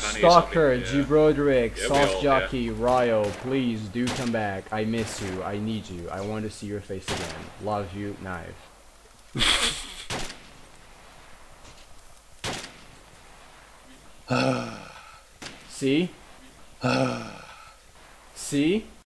Stalker, G Broderick, Yeah, Sauce Jockey, Ryo, please do come back. I miss you. I need you. I want to see your face again. Love you, Knife. See? See?